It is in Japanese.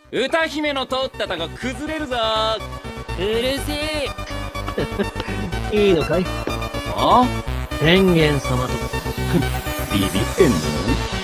歌姫の通ったたが崩れるぞ。 うるせえ。いいのかい？ あ？ 天元様と。 ビビってんの？